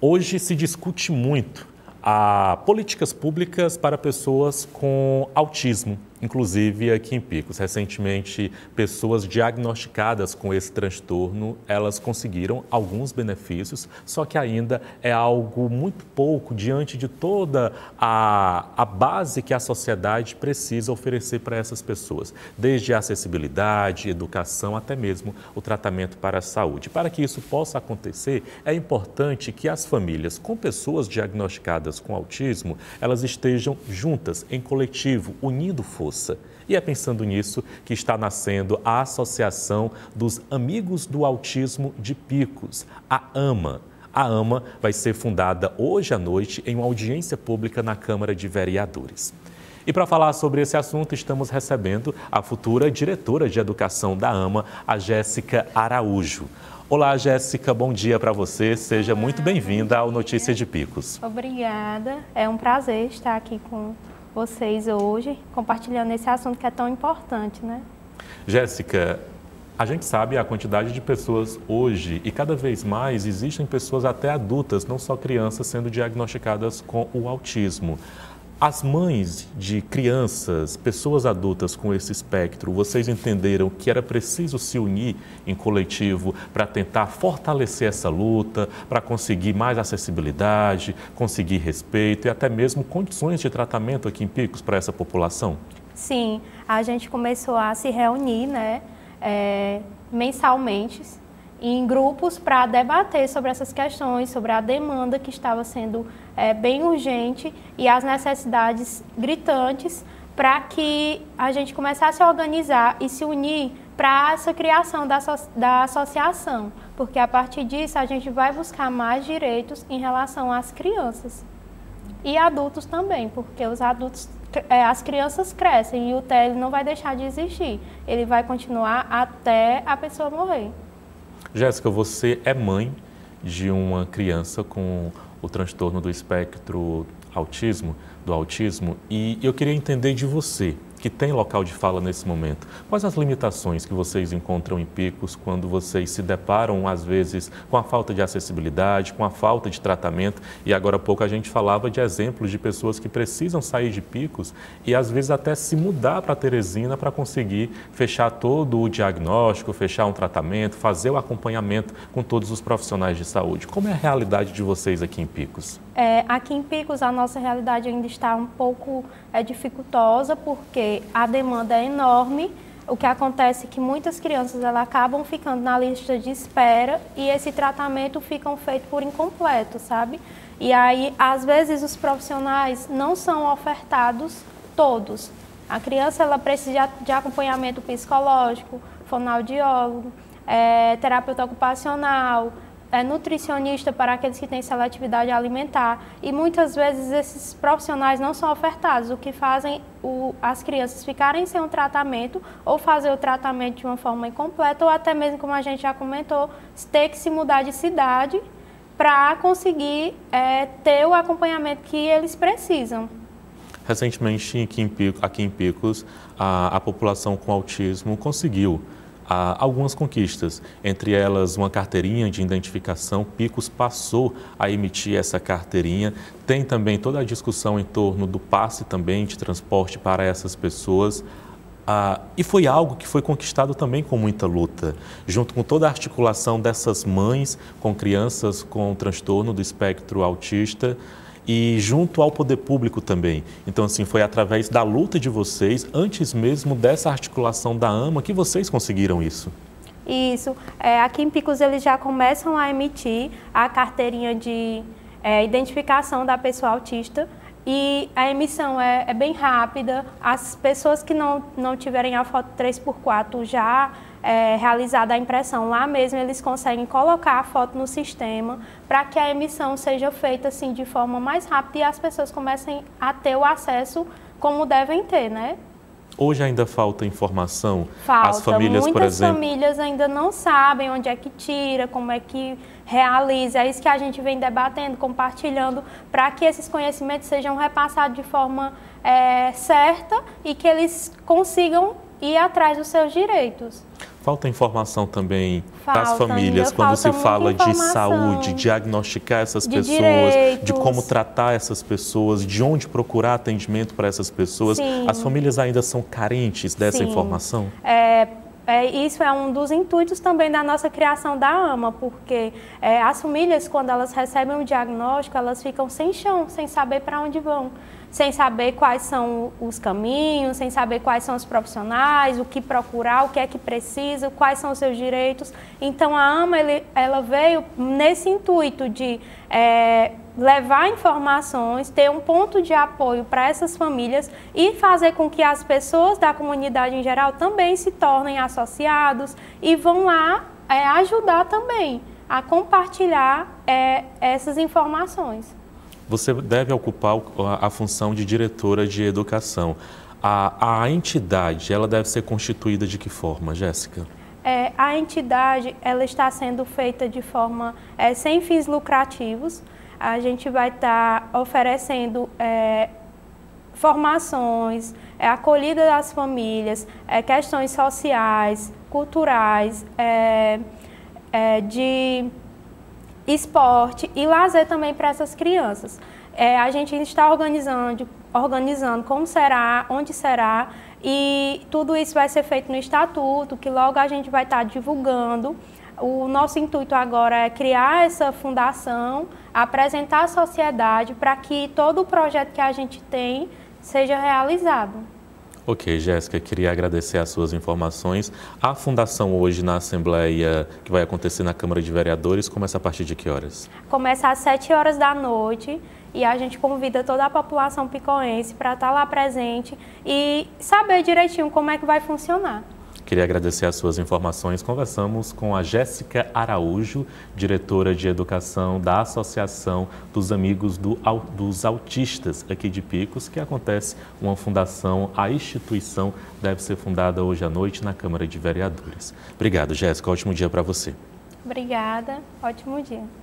Hoje se discute muito políticas públicas para pessoas com autismo, inclusive aqui em Picos. Recentemente, pessoas diagnosticadas com esse transtorno, elas conseguiram alguns benefícios, só que ainda é algo muito pouco diante de toda a base que a sociedade precisa oferecer para essas pessoas, desde a acessibilidade, educação, até mesmo o tratamento para a saúde. Para que isso possa acontecer, é importante que as famílias com pessoas diagnosticadas com autismo, elas estejam juntas, em coletivo, unindo força. E é pensando nisso que está nascendo a Associação dos Amigos do Autismo de Picos, a AMA. A AMA vai ser fundada hoje à noite em uma audiência pública na Câmara de Vereadores. E para falar sobre esse assunto, estamos recebendo a futura diretora de Educação da AMA, a Jéssica Araújo. Olá, Jéssica, bom dia para você. Seja muito bem-vinda ao Notícia de Picos. Obrigada. É um prazer estar aqui com vocês hoje, compartilhando esse assunto que é tão importante, né? Jéssica, a gente sabe a quantidade de pessoas hoje e cada vez mais existem pessoas até adultas, não só crianças, sendo diagnosticadas com o autismo. As mães de crianças, pessoas adultas com esse espectro, vocês entenderam que era preciso se unir em coletivo para tentar fortalecer essa luta, para conseguir mais acessibilidade, conseguir respeito e até mesmo condições de tratamento aqui em Picos para essa população? Sim, a gente começou a se reunir, né, mensalmente, em grupos para debater sobre essas questões, sobre a demanda que estava sendo bem urgente e as necessidades gritantes para que a gente começasse a organizar e se unir para essa criação da associação, porque a partir disso a gente vai buscar mais direitos em relação às crianças e adultos também, porque os adultos, as crianças crescem e o TL não vai deixar de existir, ele vai continuar até a pessoa morrer. Jéssica, você é mãe de uma criança com o transtorno do espectro do autismo, e eu queria entender de você, que tem local de fala nesse momento, quais as limitações que vocês encontram em Picos quando vocês se deparam, às vezes, com a falta de acessibilidade, com a falta de tratamento, e agora há pouco a gente falava de exemplos de pessoas que precisam sair de Picos e, às vezes, até se mudar para Teresina para conseguir fechar todo o diagnóstico, fechar um tratamento, fazer o acompanhamento com todos os profissionais de saúde. Como é a realidade de vocês aqui em Picos? Aqui em Picos, a nossa realidade ainda está um pouco dificultosa, porque a demanda é enorme. O que acontece é que muitas crianças elas acabam ficando na lista de espera e esse tratamento fica feito por incompleto, sabe? E aí, às vezes, os profissionais não são ofertados todos. A criança ela precisa de acompanhamento psicológico, fonoaudiólogo, terapeuta ocupacional, nutricionista para aqueles que têm seletividade alimentar, e muitas vezes esses profissionais não são ofertados, o que fazem as crianças ficarem sem um tratamento ou fazer o tratamento de uma forma incompleta, ou até mesmo, como a gente já comentou, ter que se mudar de cidade para conseguir ter o acompanhamento que eles precisam. Recentemente, aqui em Picos, a população com autismo conseguiu algumas conquistas, entre elas uma carteirinha de identificação. Picos passou a emitir essa carteirinha. Tem também toda a discussão em torno do passe também de transporte para essas pessoas. E foi algo que foi conquistado também com muita luta, junto com toda a articulação dessas mães com crianças com transtorno do espectro autista, e junto ao poder público também. Então, assim, foi através da luta de vocês, antes mesmo dessa articulação da AMA, que vocês conseguiram isso. Isso. Aqui em Picos eles já começam a emitir a carteirinha de identificação da pessoa autista, e a emissão é bem rápida. As pessoas que não tiverem a foto 3x4 já realizada a impressão lá mesmo, eles conseguem colocar a foto no sistema para que a emissão seja feita assim de forma mais rápida e as pessoas comecem a ter o acesso como devem ter, né? Hoje ainda falta informação? Falta. As famílias, por exemplo... Muitas famílias ainda não sabem onde é que tira, como é que realiza. É isso que a gente vem debatendo, compartilhando, para que esses conhecimentos sejam repassados de forma certa e que eles consigam ir atrás dos seus direitos. Falta informação também das Falta, famílias, ainda quando se falta fala muita de informação. saúde, diagnosticar essas De pessoas, direitos. de como tratar essas pessoas, de onde procurar atendimento para essas pessoas. Sim. As famílias ainda são carentes dessa Sim. informação? Isso é um dos intuitos também da nossa criação da AMA, porque as famílias, quando elas recebem o diagnóstico, elas ficam sem chão, sem saber para onde vão, sem saber quais são os caminhos, sem saber quais são os profissionais, o que procurar, o que é que precisa, quais são os seus direitos. Então, a AMA ela veio nesse intuito de levar informações, ter um ponto de apoio para essas famílias e fazer com que as pessoas da comunidade em geral também se tornem associados e vão lá ajudar também a compartilhar essas informações. Você deve ocupar a função de diretora de educação. A entidade, ela deve ser constituída de que forma, Jéssica? A entidade, ela está sendo feita de forma sem fins lucrativos. A gente vai estar oferecendo formações, acolhida das famílias, questões sociais, culturais, de esporte e lazer também para essas crianças. A gente está organizando como será, onde será, e tudo isso vai ser feito no estatuto, que logo a gente vai estar divulgando. O nosso intuito agora é criar essa fundação, apresentar à sociedade para que todo o projeto que a gente tem seja realizado. Ok, Jéssica, queria agradecer as suas informações. A fundação hoje na Assembleia, que vai acontecer na Câmara de Vereadores, começa a partir de que horas? Começa às 7 horas da noite e a gente convida toda a população picoense para estar lá presente e saber direitinho como é que vai funcionar. Queria agradecer as suas informações. Conversamos com a Jéssica Araújo, diretora de Educação da Associação dos Amigos dos Autistas aqui de Picos, que acontece uma fundação. A instituição deve ser fundada hoje à noite na Câmara de Vereadores. Obrigado, Jéssica. Ótimo dia para você. Obrigada. Ótimo dia.